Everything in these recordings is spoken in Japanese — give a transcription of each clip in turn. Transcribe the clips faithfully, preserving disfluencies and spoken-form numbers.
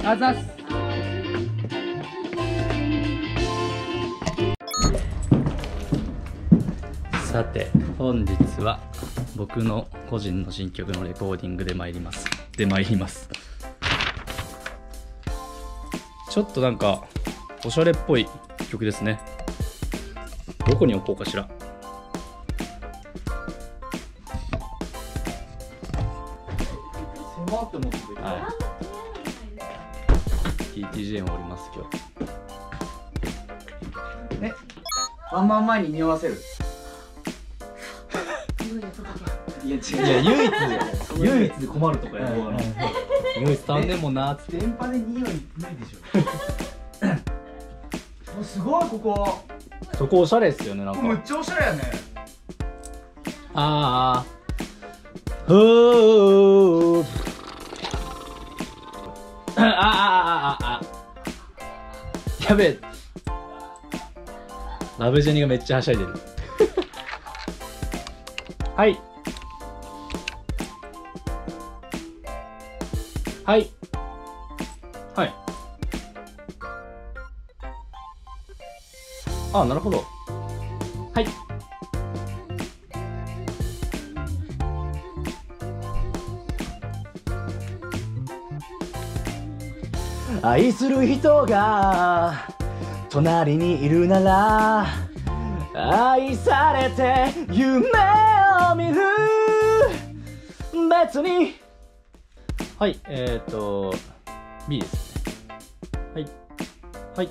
あざっす。さて本日は僕の個人の新曲のレコーディングで参りますで参りますちょっとなんかおしゃれっぽい曲ですね。どこに置こうかしら。狭って思ってる。はい。ティーティージェー もおります今日。 え、ワンマン前に匂わせる。いや違う。 いや唯一で唯一で困るとかやろ。 唯一足んねんもんなっつって。 電波で匂い無理でしょ。もうすごいここ。 そこおしゃれっすよねなんか。 めっちゃおしゃれやね。 ああ。ふー。ああああああ。やべえ。ラブジェニがめっちゃはしゃいでる。はい。はい。はい。ああ、なるほど。はい。愛する人が隣にいるなら愛されて夢を見る別に。はい、えっと B ですね。はいはい。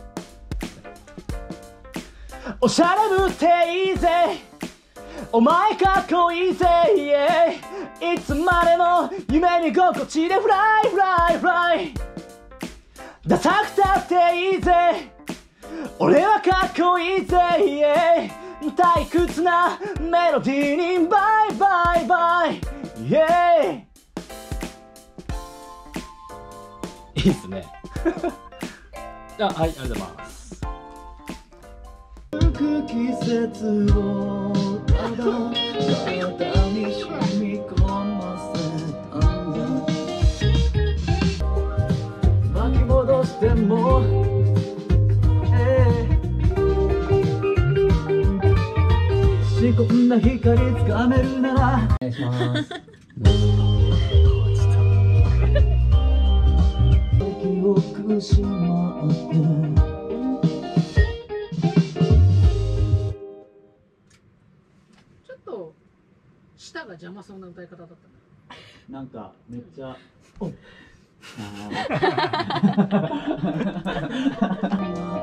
おしゃれぶっていいぜお前かっこいいぜ、yeah、いつまでも夢見心地でフライフライフライダサくたっていいぜ俺はかっこいいぜ、yeah、退屈なメロディーにバイバイバイ、yeah、いいっすねあ、はい、ありがとうございます。季節をただ体に染み込ませたんだ巻き戻しても、えー、仕込んだ光つかめるならお願いします記憶しまって舌が邪魔そうな歌い方だったな。なんかめっちゃお